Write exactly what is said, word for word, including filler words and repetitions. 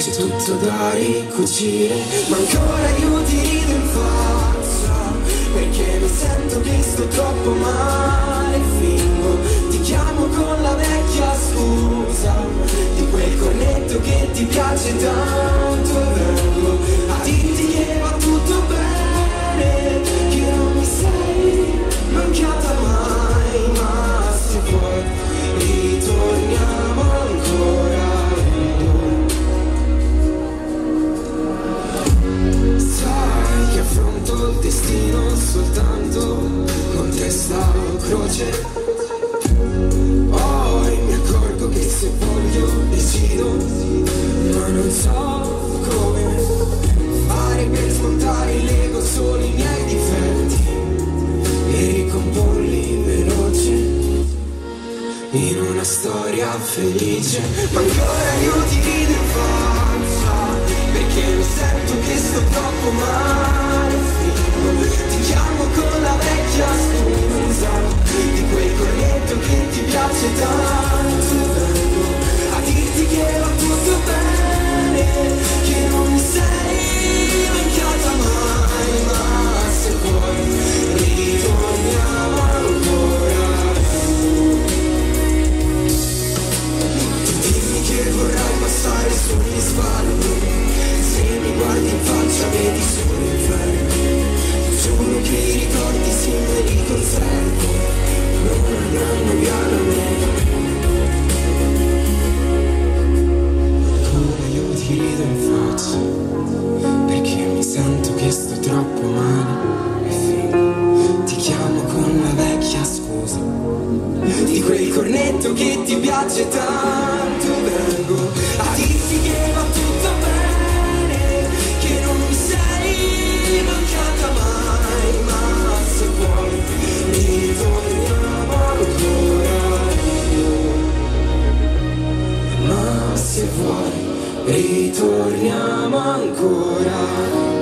c'è tutto da ricucire, ma ancora io ti rido in faccia, perché mi sento che sto troppo male, fingo, ti chiamo con la vecchia scusa, di quel cornetto che ti piace tanto, vengo a dirti che va tutto bene, che non mi sei mancata mai, ma se vuoi ritorniamo ancora. Sai che affronto il destino soltanto con testa o croce, poi mi accorgo che se voglio decido, ma non so come fare per smontare il Lego, solo i miei difetti e ricomporli veloce in una storia felice, ma ancora io ti rido in faccia, perché mi sento che sto troppo male, ti chiamo con la vecchia scusa, di quel cornetto che ti piace tanto, vengo a dirti che va tutto bene, che non mi sei mancata mai, ma se vuoi ritorniamo ancora. Dimmi che vorrai passare sugli spalti, se mi guardi in faccia vedi solo l'inferno, giuro che i ricordi sì me li conservo, non andranno via da me. Ancora io ti rido in faccia, perché mi sento che sto troppo male, e fingo, ti chiamo con la vecchia scusa, di quel cornetto che ti piace tanto, vengo a dirti che va tutto bene, che non mi sei mancata mai, ma se vuoi ritorniamo ancora, ma se vuoi ritorniamo ancora.